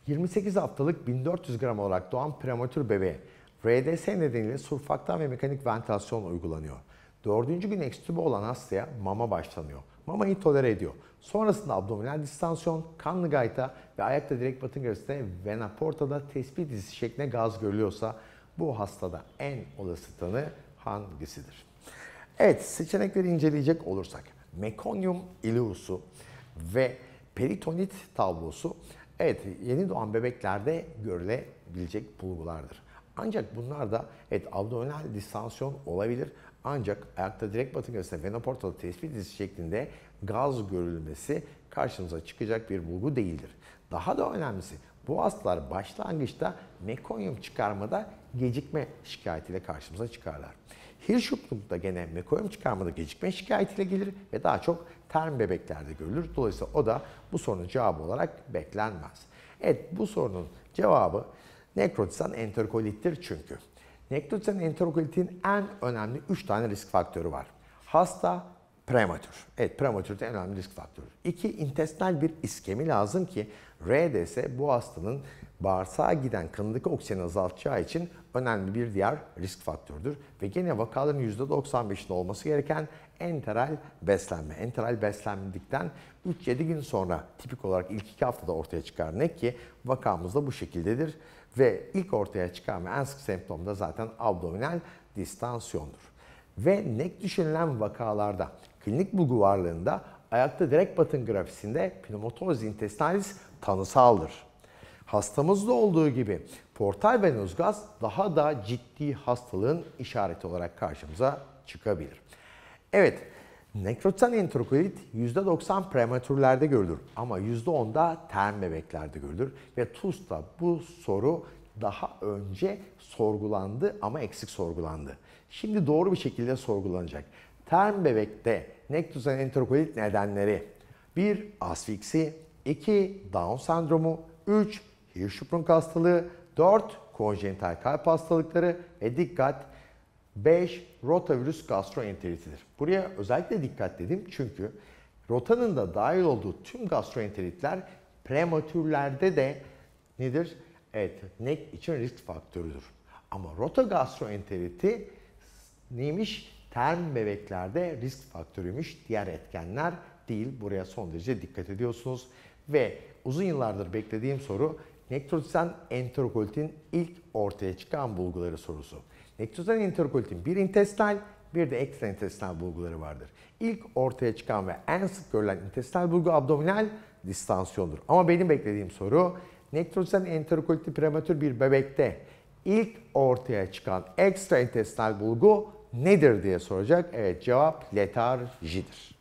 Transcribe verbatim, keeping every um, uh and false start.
yirmi sekiz haftalık bin dört yüz gram olarak doğan prematür bebeğe R D S nedeniyle surfaktan ve mekanik ventilasyon uygulanıyor. Dördüncü gün ekstübe olan hastaya mama başlanıyor. Mamayı tolere ediyor. Sonrasında abdominal distansiyon, kanlı gayta ve ayakta direkt batın arasında vena porta'da tespit dizisi şeklinde gaz görülüyorsa bu hastada en olası tanı hangisidir? Evet, seçenekleri inceleyecek olursak mekonyum ileus'u ve peritonit tablosu evet yeni doğan bebeklerde görülebilecek bulgulardır. Ancak bunlar da evet abdominal distansiyon olabilir. Ancak ayakta direkt batın arasında vena porta'da tespit dizisi şeklinde gaz görülmesi karşımıza çıkacak bir bulgu değildir. Daha da önemlisi bu hastalar başlangıçta mekonyum çıkarmada gecikme şikayetiyle karşımıza çıkarlar. Hirschsprung'da gene mekonyum çıkarmada gecikme şikayetiyle gelir ve daha çok term bebeklerde görülür. Dolayısıyla o da bu sorunun cevabı olarak beklenmez. Evet, bu sorunun cevabı nekrotizen enterokolittir çünkü. Nekrotizen enterokolitin en önemli üç tane risk faktörü var. Hasta prematür. Evet, prematürde en önemli risk faktörü. İki, intestinal bir iskemi lazım ki R D S bu hastanın bağırsağa giden kanındaki oksijeni azaltacağı için önemli bir diğer risk faktörüdür. Ve gene vakaların yüzde doksan beşinde olması gereken enteral beslenme. Enteral beslenmedikten üç yedi gün sonra tipik olarak ilk iki haftada ortaya çıkar ne ki vakamız da bu şekildedir. Ve ilk ortaya çıkan ve en sık semptom da zaten abdominal distansiyondur. Ve nek düşünülen vakalarda klinik bulgu varlığında ayakta direkt batın grafisinde pneumatoz intestinalis tanısaldır. Hastamızda olduğu gibi portal venöz gaz daha da ciddi hastalığın işareti olarak karşımıza çıkabilir. Evet, nekrotizen enterokolit yüzde doksan prematürlerde görülür ama yüzde on da term bebeklerde görülür ve T U S'ta bu soru daha önce sorgulandı ama eksik sorgulandı. Şimdi doğru bir şekilde sorgulanacak. Term bebekte nekrotizen enterokolit nedenleri bir asfiksi, iki Down sendromu, üç Hirschsprung hastalığı, dört konjenital kalp hastalıkları ve dikkat beş rotavirüs gastroenteritidir. Buraya özellikle dikkat dedim çünkü rotanın da dahil olduğu tüm gastroenteritler prematürlerde de nedir? Evet, nek için risk faktörüdür. Ama rota gastroenteriti neymiş? Term bebeklerde risk faktörüymüş. Diğer etkenler değil. Buraya son derece dikkat ediyorsunuz. Ve uzun yıllardır beklediğim soru nekrotizen enterokolitin ilk ortaya çıkan bulguları sorusu. Nekrotizen enterokolitin bir intestinal bir de ekstraintestinal bulguları vardır. İlk ortaya çıkan ve en sık görülen intestinal bulgu abdominal distansiyondur. Ama benim beklediğim soru nekrotizen enterokoliti prematür bir bebekte ilk ortaya çıkan ekstraintestinal bulgu nedir diye soracak. Evet, cevap letarjidir.